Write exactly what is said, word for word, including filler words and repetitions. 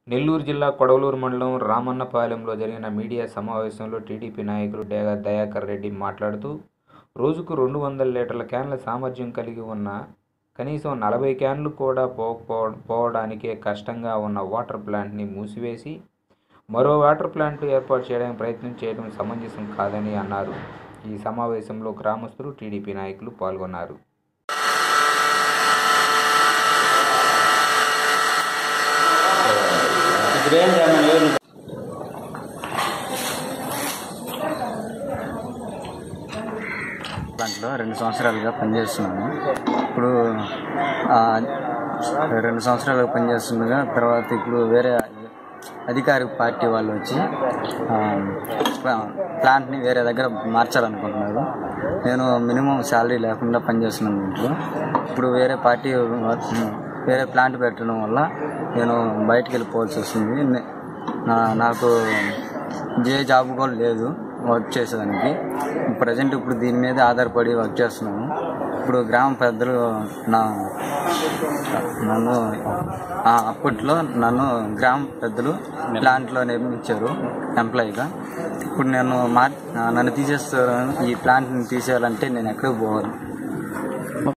నెల్లూరు జిల్లా కొడవలూరు మండలం రామన్నపాలెంలో జరిగిన మీడియా సమావేశంలో టీడీపీ నాయకులు డేగ దయాకర్ రెడ్డి మాట్లాడుతూ, రోజుకు రెండు వందల లీటర్ల క్యాన్ల సామర్థ్యం కలిగి ఉన్న కనీసం నలభై క్యాన్లు కూడా పోవడానికే కష్టంగా ఉన్న వాటర్ ప్లాంట్ని మూసివేసి మరో వాటర్ ప్లాంట్ ఏర్పాటు చేయడానికి ప్రయత్నం చేయడం సమంజసం కాదని అన్నారు. ఈ సమావేశంలో గ్రామస్తులు, టీడీపీ నాయకులు పాల్గొన్నారు. దాంట్లో రెండు సంవత్సరాలుగా పనిచేస్తున్నాను. ఇప్పుడు రెండు సంవత్సరాలుగా పనిచేస్తుండగా తర్వాత ఇప్పుడు వేరే అధికారిక పార్టీ వాళ్ళు వచ్చి ప్లాంట్ని వేరే దగ్గర మార్చాలనుకుంటున్నారు. నేను మినిమం శాలరీ లేకుండా పనిచేస్తున్నాను ఇంట్లో. ఇప్పుడు వేరే పార్టీ వేరే ప్లాంట్ పెట్టడం వల్ల నేను బయటికి వెళ్ళిపోవాల్సి వస్తుంది. నాకు ఏ జాబ్ కూడా లేదు వర్క్ చేసేదానికి. ప్రజెంట్ ఇప్పుడు దీని మీద ఆధారపడి వర్క్ చేస్తున్నాను. ఇప్పుడు గ్రామ పెద్దలు నా నన్ను అప్పట్లో నన్ను గ్రామ పెద్దలు ప్లాంట్లో నియమించారు ఎంప్లాయీగా. ఇప్పుడు నేను మా నన్ను తీసేస్తారు. ఈ ప్లాంట్ని తీసేయాలంటే నేను ఎక్కడికి పోవాలి?